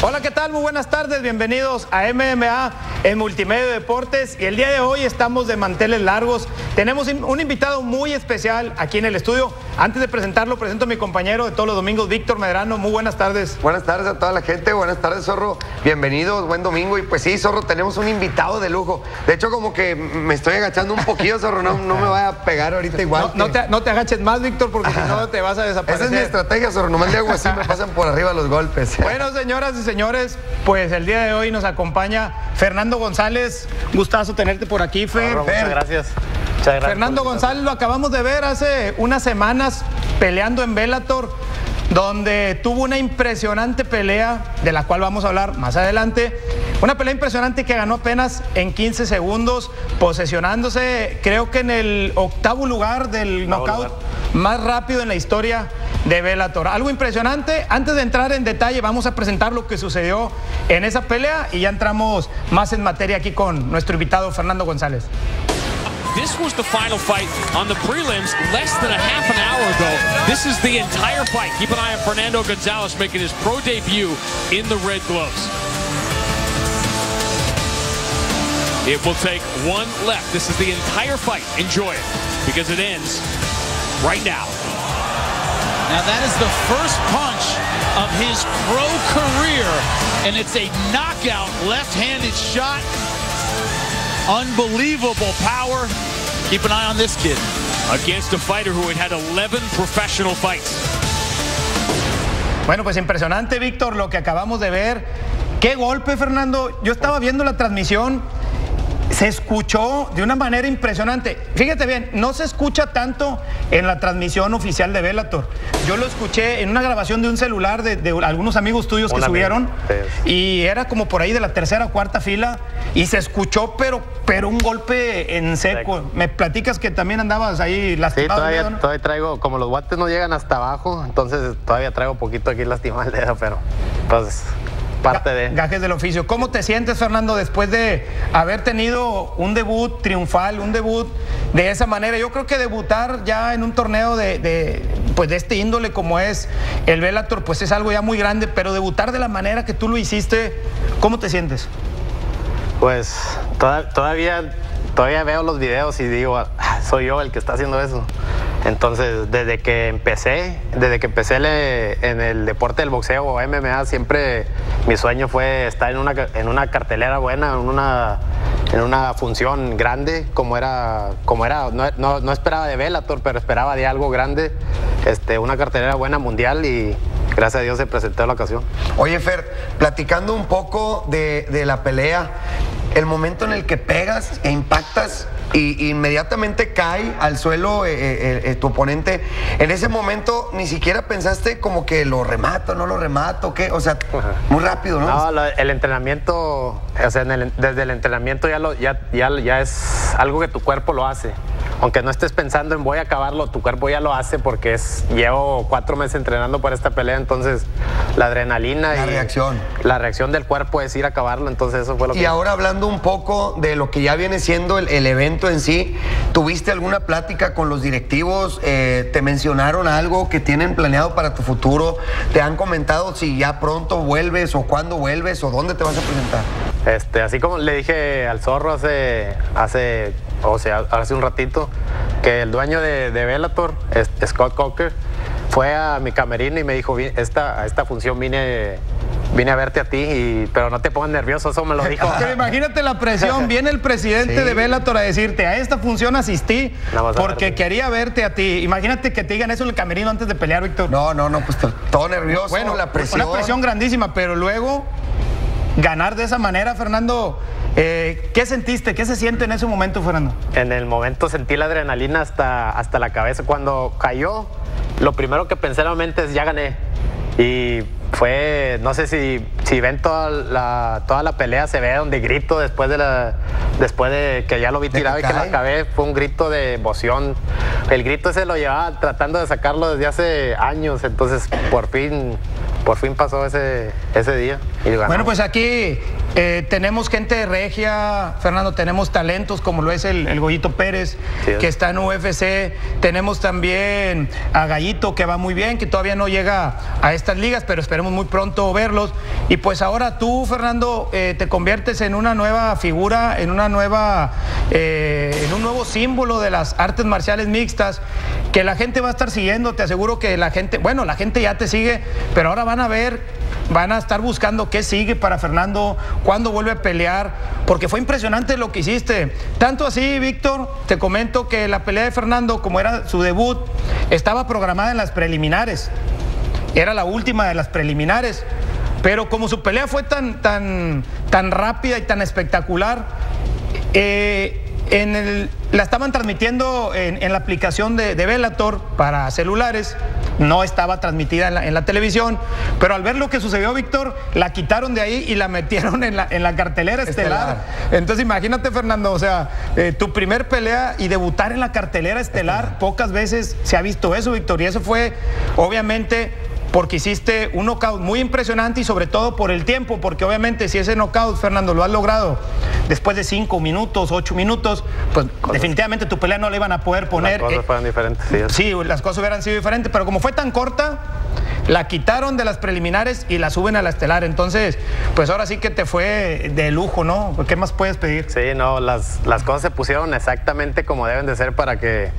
Hola, ¿qué tal? Muy buenas tardes, bienvenidos a MMA en Multimedia Deportes, y el día de hoy estamos de manteles largos. Tenemos un invitado muy especial aquí en el estudio. Antes de presentarlo, presento a mi compañero de todos los domingos, Víctor Medrano. Muy buenas tardes. Buenas tardes a toda la gente, buenas tardes, Zorro. Bienvenidos, buen domingo. Y pues sí, Zorro, tenemos un invitado de lujo. De hecho, como que me estoy agachando un poquillo, Zorro, no me vaya a pegar ahorita igual. No te agaches más, Víctor, porque si no te vas a desaparecer. Esa es mi estrategia, Zorro, nomás le hago así, me pasan por arriba los golpes. Bueno, señoras y señores, pues el día de hoy nos acompaña Fernando González. Gustazo tenerte por aquí, Fer. Muchas gracias. Muchas gracias. Fernando González lo acabamos de ver hace unas semanas peleando en Bellator, donde tuvo una impresionante pelea, de la cual vamos a hablar más adelante. Una pelea impresionante que ganó apenas en 15 segundos, posesionándose, creo que en el octavo lugar del knockout más rápido en la historia de Bellator. Algo impresionante. Antes de entrar en detalle, vamos a presentar lo que sucedió en esa pelea y ya entramos más en materia aquí con nuestro invitado Fernando González. This was the final fight on the prelims less than a half an hour ago. This is the entire fight. Keep an eye on Fernando González making his pro debut in the red gloves. It will take one left. This is the entire fight. Enjoy it because it ends right now. Now that is the first punch of his pro career, and it's a knockout left-handed shot. Unbelievable power. Keep an eye on this kid. Against a fighter who had 11 professional fights. Bueno, pues impresionante, Víctor, lo que acabamos de ver. Qué golpe, Fernando. Yo estaba viendo la transmisión. Se escuchó de una manera impresionante. Fíjate bien, no se escucha tanto en la transmisión oficial de Bellator. Yo lo escuché en una grabación de un celular de algunos amigos tuyos que subieron, y era como por ahí de la tercera o cuarta fila, y se escuchó, pero un golpe en seco. Me platicas que también andabas ahí lastimado. Sí, ¿no? todavía traigo, como los guantes no llegan hasta abajo, entonces todavía traigo poquito aquí lastimado el dedo, pero entonces... parte de gajes del oficio. ¿Cómo te sientes, Fernando, después de haber tenido un debut triunfal, un debut de esa manera? Yo creo que debutar ya en un torneo de este índole como es el Bellator, pues es algo ya muy grande, pero debutar de la manera que tú lo hiciste, ¿cómo te sientes? Pues todavía veo los videos y digo, soy yo el que está haciendo eso. Entonces, desde que empecé en el deporte del boxeo o MMA, siempre mi sueño fue estar en una cartelera buena, en una función grande, como era no esperaba de Bellator, pero esperaba de algo grande, una cartelera buena mundial, y gracias a Dios se presentó la ocasión. Oye, Fer, platicando un poco de la pelea, el momento en el que pegas e impactas y inmediatamente cae al suelo tu oponente, en ese momento ni siquiera pensaste como que lo remato, no lo remato, ¿qué? O sea, muy rápido, ¿no? No, el entrenamiento, o sea, desde el entrenamiento ya es algo que tu cuerpo lo hace. Aunque no estés pensando en voy a acabarlo, tu cuerpo ya lo hace porque llevo 4 meses entrenando para esta pelea, entonces la adrenalina la reacción del cuerpo es ir a acabarlo, entonces eso fue lo que... Y ahora hablando un poco de lo que ya viene siendo el evento en sí, ¿tuviste alguna plática con los directivos? ¿Te mencionaron algo que tienen planeado para tu futuro? ¿Te han comentado si ya pronto vuelves o cuándo vuelves o dónde te vas a presentar? Así como le dije al Zorro hace un ratito, que el dueño de Bellator, Scott Coker, fue a mi camerino y me dijo, a esta función vine a verte a ti, pero no te pongas nervioso, eso me lo dijo. Pero imagínate la presión, viene el presidente de Bellator a decirte, a esta función asistí porque quería verte a ti. Imagínate que te digan eso en el camerino antes de pelear, Víctor. No, pues todo nervioso. Bueno, la presión. Una presión grandísima, pero luego ganar de esa manera, Fernando, ¿qué sentiste? ¿Qué se siente en ese momento, Fernando? En el momento sentí la adrenalina hasta la cabeza. Cuando cayó, lo primero que pensé en la mente es ya gané. Y fue, no sé si ven toda la pelea, se ve donde grito después de que ya lo vi tirado y que la acabé, fue un grito de emoción. El grito ese lo llevaba tratando de sacarlo desde hace años, entonces por fin pasó ese día. Y ganamos. Bueno, pues aquí tenemos gente de regia, Fernando, tenemos talentos como lo es el Goyito Pérez, Sí, que está en UFC, tenemos también a Gallito, que va muy bien, que todavía no llega a estas ligas, pero esperemos muy pronto verlos. Y pues ahora tú, Fernando, te conviertes en una nueva figura, en un nuevo símbolo de las artes marciales mixtas, que la gente va a estar siguiendo. Te aseguro que la gente ya te sigue, pero ahora van a estar buscando qué sigue para Fernando, cuándo vuelve a pelear, porque fue impresionante lo que hiciste. Tanto así, Víctor, te comento que la pelea de Fernando, como era su debut, estaba programada en las preliminares. Era la última de las preliminares. Pero como su pelea fue tan rápida y tan espectacular, la estaban transmitiendo en la aplicación de Bellator para celulares, no estaba transmitida en la televisión, pero al ver lo que sucedió, Víctor, la quitaron de ahí y la metieron en la cartelera estelar. Entonces imagínate, Fernando, o sea, tu primer pelea y debutar en la cartelera estelar, pocas veces se ha visto eso, Víctor, y eso fue obviamente porque hiciste un knockout muy impresionante y sobre todo por el tiempo, porque obviamente si ese knockout, Fernando, lo has logrado después de 5 minutos, 8 minutos, pues definitivamente tu pelea no la iban a poder poner. Las cosas fueron diferentes, sí. Sí, las cosas hubieran sido diferentes, pero como fue tan corta, la quitaron de las preliminares y la suben a la estelar. Entonces, pues ahora sí que te fue de lujo, ¿no? ¿Qué más puedes pedir? Sí, no, las cosas se pusieron exactamente como deben de ser para que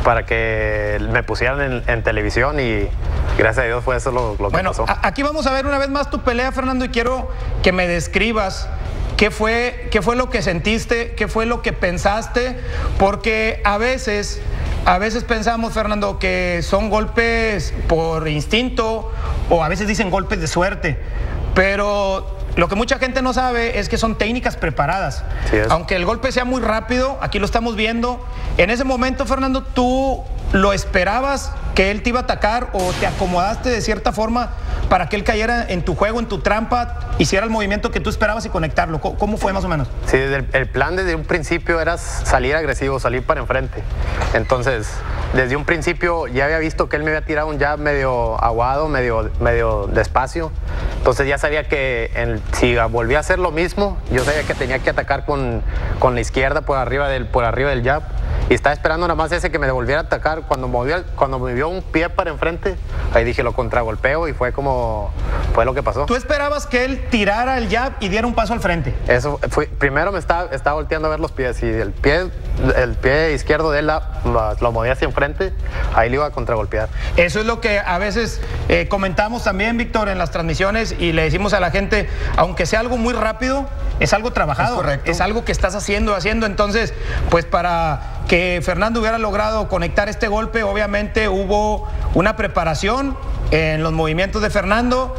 me pusieran en televisión y gracias a Dios fue eso lo que pasó. Bueno, aquí vamos a ver una vez más tu pelea, Fernando, y quiero que me describas qué fue lo que sentiste, qué fue lo que pensaste, porque a veces pensamos, Fernando, que son golpes por instinto o a veces dicen golpes de suerte, pero lo que mucha gente no sabe es que son técnicas preparadas. Sí es. Aunque el golpe sea muy rápido, aquí lo estamos viendo, en ese momento, Fernando, ¿tú lo esperabas que él te iba a atacar o te acomodaste de cierta forma para que él cayera en tu juego, en tu trampa, hiciera el movimiento que tú esperabas y conectarlo? ¿Cómo fue más o menos? Sí, el plan desde un principio era salir agresivo, salir para enfrente. Entonces, desde un principio ya había visto que él me había tirado un jab medio aguado, medio despacio. Entonces ya sabía que si volvía a hacer lo mismo, yo sabía que tenía que atacar con la izquierda por arriba del jab. Y estaba esperando nada más ese que me volviera a atacar. Cuando me vio un pie para enfrente, ahí dije lo contragolpeo y fue lo que pasó. ¿Tú esperabas que él tirara el jab y diera un paso al frente? Eso fue, primero me estaba volteando a ver los pies y el pie izquierdo de él lo movía hacia enfrente, ahí le iba a contragolpear. Eso es lo que a veces comentamos también, Víctor, en las transmisiones y le decimos a la gente, aunque sea algo muy rápido, es algo trabajado, es correcto. Es algo que estás haciendo. Entonces, pues para que Fernando hubiera logrado conectar este golpe, obviamente hubo una preparación en los movimientos de Fernando,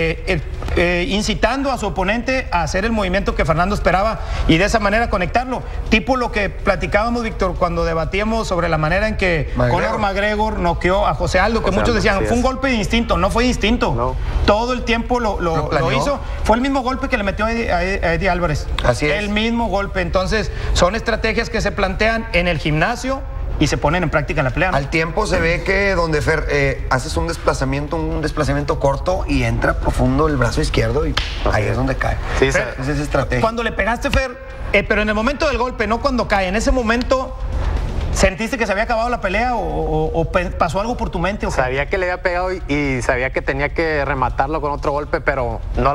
incitando a su oponente a hacer el movimiento que Fernando esperaba y de esa manera conectarlo. Tipo lo que platicábamos, Víctor, cuando debatíamos sobre la manera en que Conor McGregor noqueó a José Aldo, que muchos decían, fue un golpe de instinto. No fue de instinto. No. Todo el tiempo lo hizo. Fue el mismo golpe que le metió a Eddie Álvarez. Así es. El mismo golpe. Entonces, son estrategias que se plantean en el gimnasio y se ponen en práctica en la pelea, ¿no? Al tiempo se ve que donde Fer haces un desplazamiento corto y entra profundo el brazo izquierdo y ahí es donde cae. Sí, Esa es estrategia. Cuando le pegaste, Fer, pero en el momento del golpe, no cuando cae, en ese momento, ¿sentiste que se había acabado la pelea o pasó algo por tu mente? ¿O sabía que le había pegado y sabía que tenía que rematarlo con otro golpe, pero no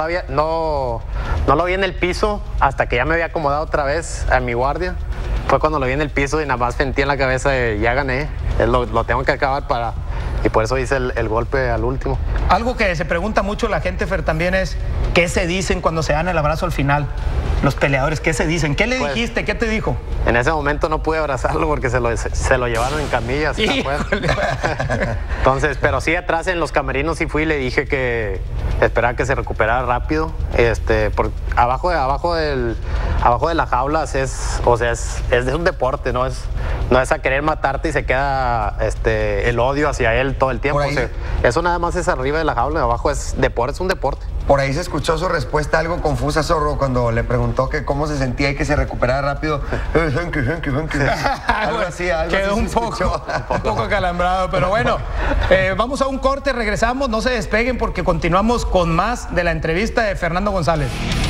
lo vi en el piso hasta que ya me había acomodado otra vez a mi guardia. Fue cuando lo vi en el piso y nada más sentí en la cabeza de ya gané, lo tengo que acabar y por eso hice el golpe al último. Algo que se pregunta mucho la gente, Fer, también es ¿qué se dicen cuando se dan el abrazo al final? Los peleadores, ¿qué se dicen? ¿Qué le dijiste? ¿Qué te dijo? En ese momento no pude abrazarlo porque se lo llevaron en camillas. Entonces, pero sí atrás en los camerinos sí fui y le dije que esperaba que se recuperara rápido. Abajo abajo de las jaulas es un deporte, no es a querer matarte y se queda el odio hacia él todo el tiempo. O sea, eso nada más es arriba de la jaula, abajo es deporte, es un deporte. Por ahí se escuchó su respuesta algo confusa, Zorro, cuando le preguntó que cómo se sentía y que se recuperara rápido. Algo así, quedó un poco calambrado, pero bueno, vamos a un corte, regresamos, no se despeguen porque continuamos con más de la entrevista de Fernando González.